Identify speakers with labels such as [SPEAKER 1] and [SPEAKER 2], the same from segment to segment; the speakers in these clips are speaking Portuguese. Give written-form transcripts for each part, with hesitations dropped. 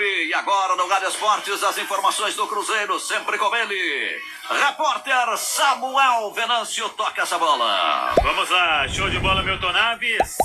[SPEAKER 1] E agora no Rádio Esportes, as informações do Cruzeiro, sempre com ele. Repórter Samuel Venâncio, toca essa bola.
[SPEAKER 2] Vamos lá, show de bola, Milton Naves.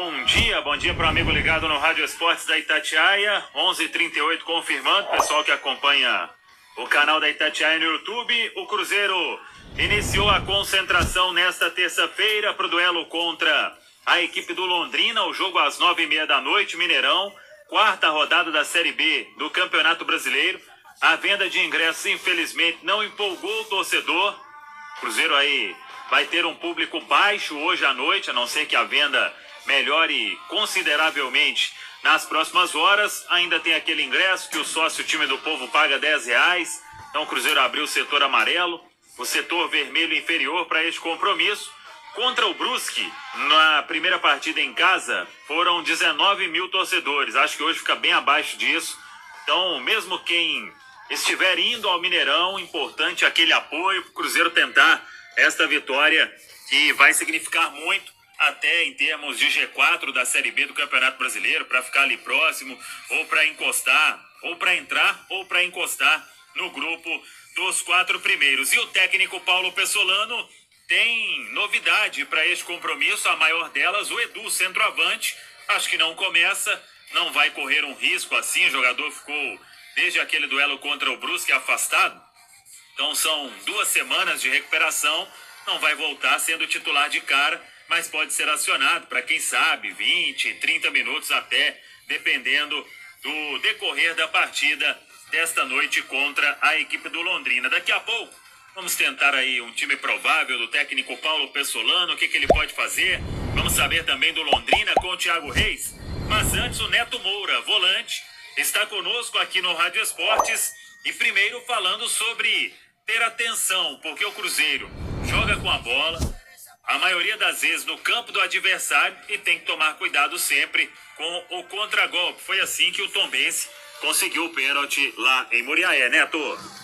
[SPEAKER 2] Bom dia para o amigo ligado no Rádio Esportes da Itatiaia. 11h38, confirmando, pessoal que acompanha o canal da Itatiaia no YouTube. O Cruzeiro iniciou a concentração nesta terça-feira para o duelo contra a equipe do Londrina. O jogo às 9h30 da noite, Mineirão. Quarta rodada da Série B do Campeonato Brasileiro. A venda de ingressos, infelizmente, não empolgou o torcedor. O Cruzeiro aí vai ter um público baixo hoje à noite, a não ser que a venda melhore consideravelmente nas próximas horas. Ainda tem aquele ingresso que o sócio time do povo paga R$10. Então o Cruzeiro abriu o setor amarelo, o setor vermelho inferior para este compromisso. Contra o Brusque, na primeira partida em casa, foram 19 mil torcedores. Acho que hoje fica bem abaixo disso. Então, mesmo quem estiver indo ao Mineirão, importante aquele apoio para o Cruzeiro tentar esta vitória, que vai significar muito até em termos de G4 da Série B do Campeonato Brasileiro, para ficar ali próximo, ou para encostar, ou para entrar, ou para encostar no grupo dos 4 primeiros. E o técnico Paulo Pessolano tem novidade para este compromisso, a maior delas, o Edu, centroavante. Acho que não começa, não vai correr um risco assim. O jogador ficou, desde aquele duelo contra o Brusque, afastado. Então são 2 semanas de recuperação. Não vai voltar sendo titular de cara, mas pode ser acionado para, quem sabe, 20, 30 minutos até, dependendo do decorrer da partida desta noite contra a equipe do Londrina. Daqui a pouco vamos tentar aí um time provável do técnico Paulo Pessolano, o que ele pode fazer. Vamos saber também do Londrina com o Thiago Reis. Mas antes, o Neto Moura, volante, está conosco aqui no Rádio Esportes. E primeiro falando sobre ter atenção, porque o Cruzeiro joga com a bola, a maioria das vezes no campo do adversário, e tem que tomar cuidado sempre com o contragolpe. Foi assim que o Tombense conseguiu o pênalti lá em Muriaé, Neto.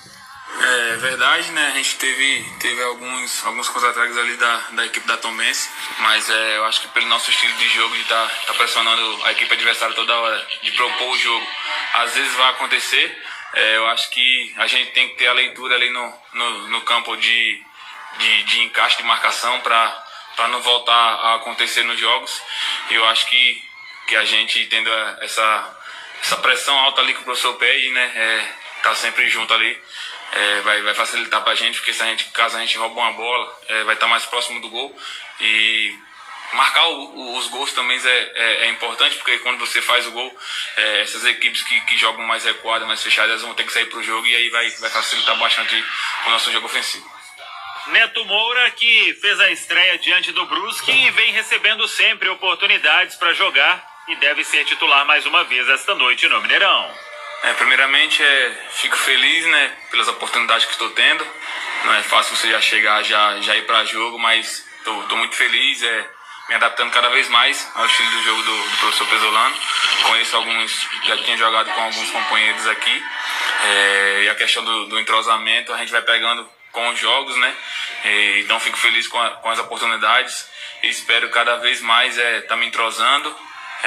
[SPEAKER 3] É verdade, né? A gente teve alguns contra-ataques ali da equipe da Tombense, mas eu acho que pelo nosso estilo de jogo, de estar pressionando a equipe adversária toda hora, de propor o jogo, às vezes vai acontecer. Eu acho que a gente tem que ter a leitura ali no campo de encaixe de marcação para não voltar a acontecer nos jogos. E eu acho que a gente tendo essa pressão alta ali que o professor pede, né? Tá sempre junto ali. Vai facilitar pra gente, porque caso a gente rouba uma bola, vai estar mais próximo do gol. E marcar os gols também é importante, porque quando você faz o gol, essas equipes que jogam mais recuadas, mais fechadas, vão ter que sair pro jogo, e aí vai facilitar bastante o nosso jogo ofensivo.
[SPEAKER 2] Neto Moura, que fez a estreia diante do Brusque e vem recebendo sempre oportunidades para jogar, e deve ser titular mais uma vez esta noite no Mineirão.
[SPEAKER 3] Primeiramente, fico feliz, né, pelas oportunidades que estou tendo. Não é fácil você já chegar, já ir para jogo, mas estou muito feliz, me adaptando cada vez mais ao estilo do jogo do professor Pessolano. Conheço alguns, já tinha jogado com alguns companheiros aqui, e a questão do entrosamento a gente vai pegando com os jogos, né? Então fico feliz com as oportunidades e espero cada vez mais estar me entrosando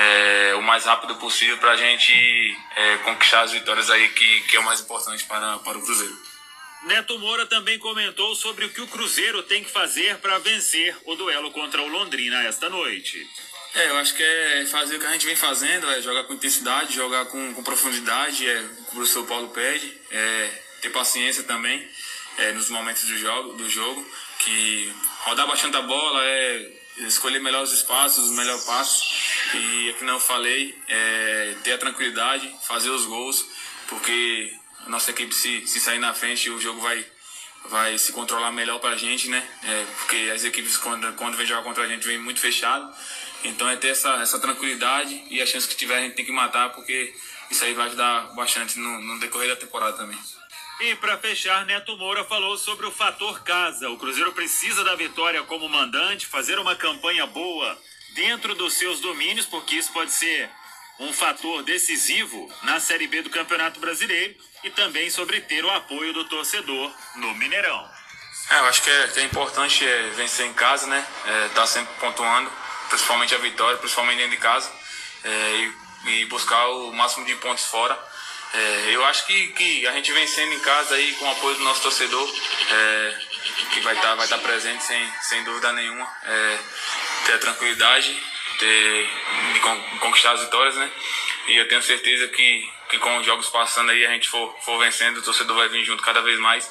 [SPEAKER 3] o mais rápido possível para a gente conquistar as vitórias aí, que é o mais importante para o Cruzeiro.
[SPEAKER 2] Neto Moura também comentou sobre o que o Cruzeiro tem que fazer para vencer o duelo contra o Londrina esta noite.
[SPEAKER 3] Eu acho que é fazer o que a gente vem fazendo, jogar com intensidade, jogar com profundidade, o que o professor Paulo pede, ter paciência também nos momentos do jogo, que rodar bastante a bola, escolher melhor os espaços, os melhores passos, e como eu falei, ter a tranquilidade, fazer os gols, porque a nossa equipe se sair na frente, o jogo vai se controlar melhor pra gente, né? Porque as equipes quando vem jogar contra a gente vem muito fechado, então ter essa tranquilidade, e a chance que tiver a gente tem que matar, porque isso aí vai ajudar bastante no decorrer da temporada também.
[SPEAKER 2] E para fechar, Neto Moura falou sobre o fator casa. O Cruzeiro precisa da vitória como mandante, fazer uma campanha boa dentro dos seus domínios, porque isso pode ser um fator decisivo na Série B do Campeonato Brasileiro, e também sobre ter o apoio do torcedor no Mineirão.
[SPEAKER 3] Eu acho que é importante vencer em casa, né? Tá sempre pontuando, principalmente a vitória, principalmente dentro de casa, e buscar o máximo de pontos fora. Eu acho que a gente vencendo em casa aí com o apoio do nosso torcedor, que vai estar presente sem dúvida nenhuma, ter a tranquilidade de conquistar as vitórias, né? E eu tenho certeza que com os jogos passando aí a gente for vencendo, o torcedor vai vir junto cada vez mais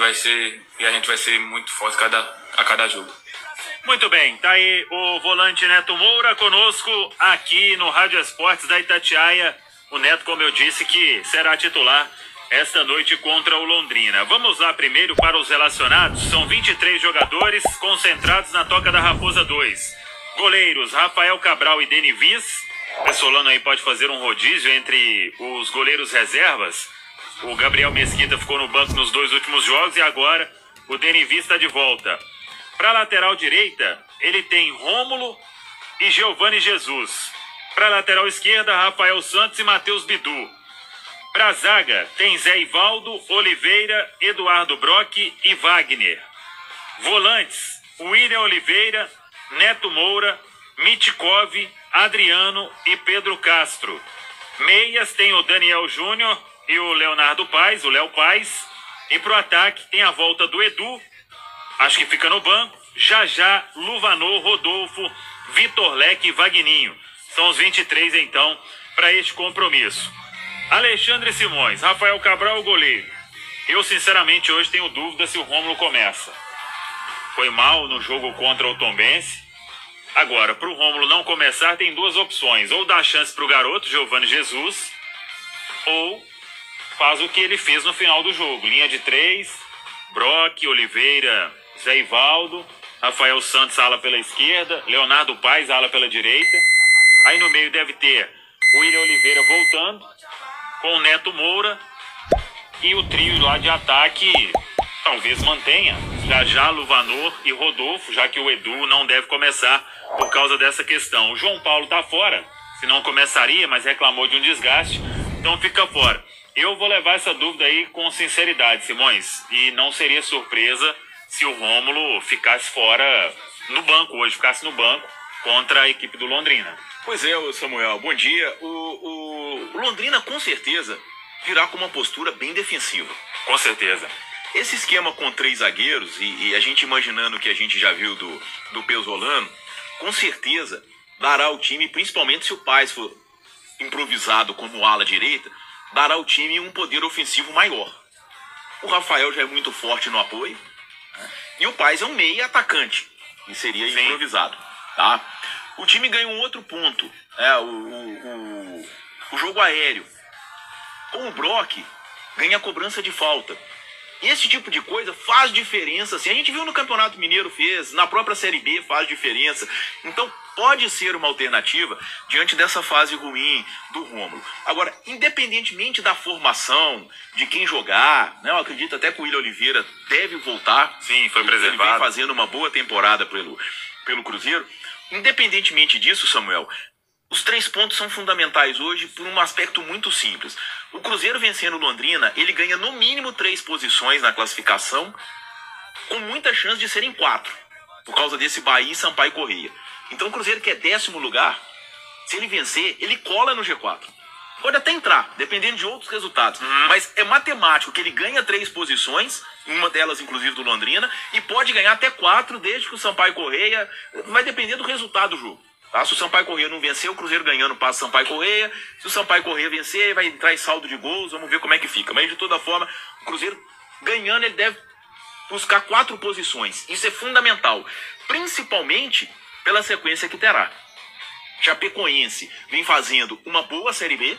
[SPEAKER 3] e a gente vai ser muito forte a cada jogo.
[SPEAKER 2] Muito bem, tá aí o volante Neto Moura conosco aqui no Rádio Esportes da Itatiaia. O Neto, como eu disse, que será titular esta noite contra o Londrina. Vamos lá primeiro para os relacionados. São 23 jogadores concentrados na Toca da Raposa 2. Goleiros Rafael Cabral e Denivis. O Pessolano aí pode fazer um rodízio entre os goleiros reservas. O Gabriel Mesquita ficou no banco nos 2 últimos jogos e agora o Denivis está de volta. Para a lateral direita, ele tem Rômulo e Giovani Jesus. Para a lateral esquerda, Rafael Santos e Matheus Bidu. Para a zaga, tem Zé Ivaldo, Oliveira, Eduardo Brock e Wagner. Volantes, William Oliveira, Neto Moura, Mitkov, Adriano e Pedro Castro. Meias tem o Daniel Júnior e o Leonardo Paes, o Léo Paes. E pro ataque tem a volta do Edu, acho que fica no banco, Jajá, Luvanor, Rodolfo, Vitor Leque e Vagninho. São os 23 então para este compromisso. Alexandre Simões, Rafael Cabral, o goleiro. Eu sinceramente hoje tenho dúvida se o Rômulo começa. Foi mal no jogo contra o Tombense. Agora, para o Rômulo não começar, tem 2 opções. Ou dá chance para o garoto, Giovani Jesus, ou faz o que ele fez no final do jogo. Linha de 3, Brock, Oliveira, Zé Ivaldo, Rafael Santos, ala pela esquerda, Leonardo Paes, ala pela direita. Aí no meio deve ter o William Oliveira voltando, com o Neto Moura, e o trio lá de ataque talvez mantenha Jajá, Luvanor e Rodolfo, já que o Edu não deve começar por causa dessa questão. O João Paulo tá fora, se não começaria, mas reclamou de um desgaste, então fica fora. Eu vou levar essa dúvida aí com sinceridade, Simões, e não seria surpresa se o Rômulo ficasse fora no banco hoje, ficasse no banco contra a equipe do Londrina.
[SPEAKER 4] Pois é, Samuel, bom dia. O Londrina com certeza virá com uma postura bem defensiva.
[SPEAKER 2] Com certeza.
[SPEAKER 4] Esse esquema com 3 zagueiros, e a gente imaginando o que a gente já viu do Pesolano, com certeza dará ao time, principalmente se o Paes for improvisado como ala direita, dará ao time um poder ofensivo maior. O Rafael já é muito forte no apoio, né? E o Paes é um meia atacante, e seria improvisado. Tá? O time ganha um outro ponto, o jogo aéreo. Com o Brock, ganha a cobrança de falta. E esse tipo de coisa faz diferença. Assim, a gente viu no Campeonato Mineiro, fez, na própria Série B faz diferença. Então pode ser uma alternativa diante dessa fase ruim do Rômulo. Agora, independentemente da formação, de quem jogar, né, eu acredito até que o William Oliveira deve voltar.
[SPEAKER 2] Sim, foi preservado.
[SPEAKER 4] Ele vem fazendo uma boa temporada pelo Cruzeiro. Independentemente disso, Samuel, os 3 pontos são fundamentais hoje por um aspecto muito simples. O Cruzeiro vencendo o Londrina, ele ganha no mínimo 3 posições na classificação, com muita chance de serem 4, por causa desse Bahia e Sampaio Corrêa. Então o Cruzeiro, que é 10º lugar, se ele vencer, ele cola no G4. Pode até entrar, dependendo de outros resultados. Mas é matemático que ele ganha 3 posições, uma delas inclusive do Londrina, e pode ganhar até 4 desde que o Sampaio Corrêa... Vai depender do resultado do jogo. Tá? Se o Sampaio Corrêa não vencer, o Cruzeiro ganhando passa o Sampaio Corrêa. Se o Sampaio Corrêa vencer, vai entrar em saldo de gols, vamos ver como é que fica. Mas de toda forma, o Cruzeiro ganhando, ele deve buscar 4 posições. Isso é fundamental, principalmente pela sequência que terá. Chapecoense vem fazendo uma boa Série B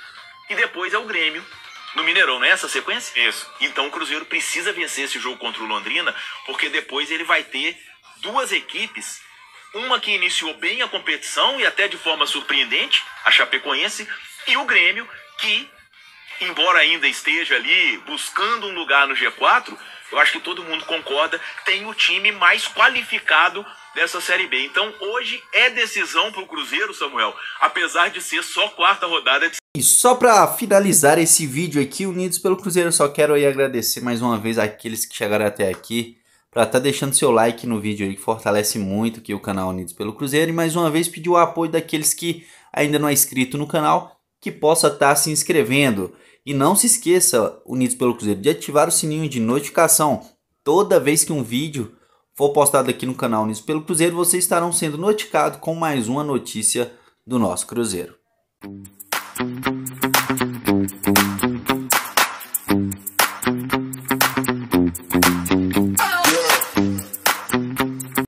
[SPEAKER 4] e depois é o Grêmio no Mineirão, não é essa sequência?
[SPEAKER 2] Isso.
[SPEAKER 4] Então o Cruzeiro precisa vencer esse jogo contra o Londrina, porque depois ele vai ter 2 equipes, uma que iniciou bem a competição e até de forma surpreendente, a Chapecoense, e o Grêmio que, embora ainda esteja ali buscando um lugar no G4, eu acho que todo mundo concorda, tem o time mais qualificado dessa Série B. Então hoje é decisão para o Cruzeiro, Samuel, apesar de ser só 4ª rodada.
[SPEAKER 5] E só para finalizar esse vídeo aqui, Unidos pelo Cruzeiro, eu só quero aí agradecer mais uma vez àqueles que chegaram até aqui, para estar deixando seu like no vídeo aí, que fortalece muito aqui o canal Unidos pelo Cruzeiro, e mais uma vez pedir o apoio daqueles que ainda não é inscrito no canal, que possa estar se inscrevendo. E não se esqueça, Unidos pelo Cruzeiro, de ativar o sininho de notificação. Toda vez que um vídeo for postado aqui no canal Unidos pelo Cruzeiro, vocês estarão sendo notificados com mais uma notícia do nosso Cruzeiro.